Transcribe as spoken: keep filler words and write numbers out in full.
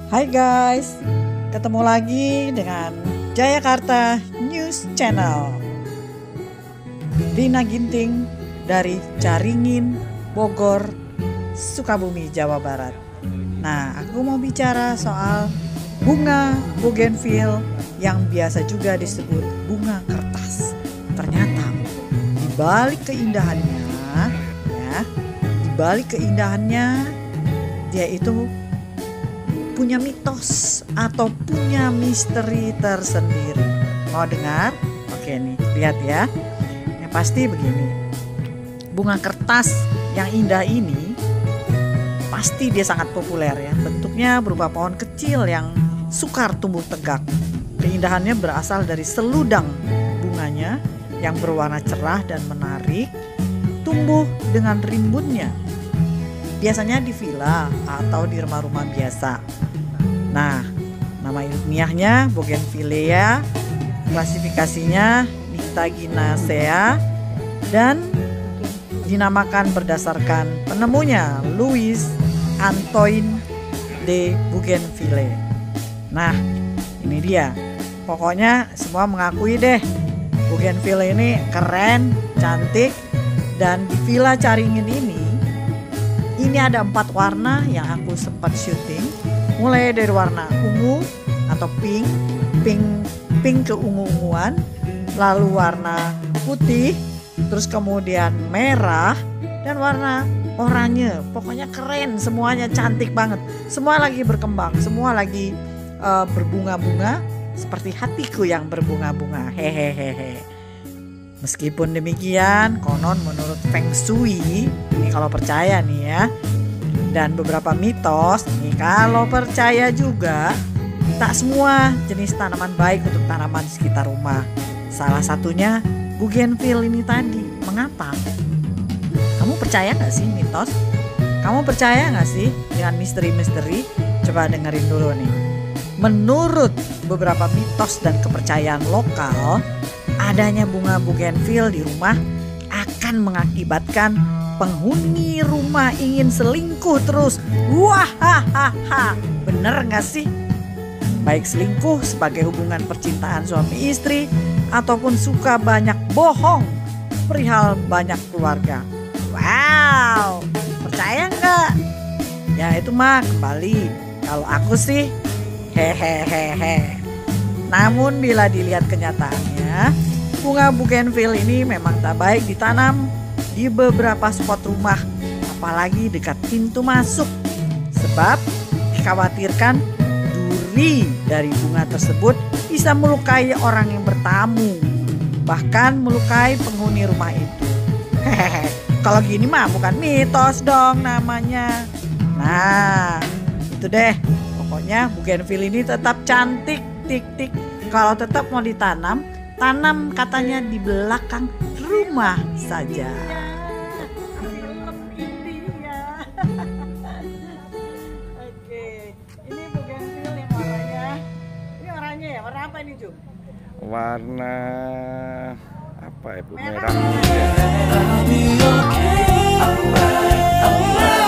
Hai guys, ketemu lagi dengan Jayakarta News Channel. Rina Ginting dari Caringin, Bogor, Sukabumi, Jawa Barat. Nah, aku mau bicara soal bunga bougainville yang biasa juga disebut bunga kertas. Ternyata di balik keindahannya, ya, di balik keindahannya dia itu punya mitos atau punya misteri tersendiri. Mau dengar? Oke nih, lihat ya. Yang pasti begini. Bunga kertas yang indah ini pasti dia sangat populer ya. Bentuknya berupa pohon kecil yang sukar tumbuh tegak. Keindahannya berasal dari seludang bunganya yang berwarna cerah dan menarik, tumbuh dengan rimbunnya. Biasanya di villa atau di rumah-rumah biasa. Nah, nama ilmiahnya Bougainvillea, klasifikasinya Nyctaginacea, dan dinamakan berdasarkan penemunya Louis Antoine de Bougainville. Nah, ini dia. Pokoknya semua mengakui deh, Bougainville ini keren, cantik, dan di Villa Caringin ini Ini ada empat warna yang aku sempat syuting, mulai dari warna ungu atau pink, pink, pink ke ungu-unguan, lalu warna putih, terus kemudian merah, dan warna oranye. Pokoknya keren, semuanya cantik banget. Semua lagi berkembang, semua lagi uh, berbunga-bunga seperti hatiku yang berbunga-bunga. Hehehehe. Meskipun demikian, konon menurut Feng Shui, ini kalau percaya nih ya, dan beberapa mitos, nih kalau percaya juga, tak semua jenis tanaman baik untuk tanaman di sekitar rumah. Salah satunya bougainville ini tadi. Mengapa? Kamu percaya gak sih mitos? Kamu percaya gak sih dengan misteri-misteri? Coba dengerin dulu nih. Menurut beberapa mitos dan kepercayaan lokal, adanya bunga bougainville di rumah akan mengakibatkan penghuni rumah ingin selingkuh terus. Wahahaha, bener gak sih? Baik selingkuh sebagai hubungan percintaan suami istri ataupun suka banyak bohong perihal banyak keluarga. Wow, percaya gak? Ya itu mah kembali. Kalau aku sih hehehehe. Namun bila dilihat kenyataannya, bunga bougainville ini memang tak baik ditanam di beberapa spot rumah, apalagi dekat pintu masuk. Sebab dikhawatirkan duri dari bunga tersebut bisa melukai orang yang bertamu, bahkan melukai penghuni rumah itu. Hehehe, kalau gini mah bukan mitos dong namanya. Nah, itu deh. Pokoknya bougainville ini tetap cantik. Tik-tik, kalau tetap mau ditanam, tanam katanya di belakang rumah saja. Oke, ini bougainville yang warnanya, ini warnanya ya, warna apa ini Jum? Warna apa ya bu? Merah. Merah.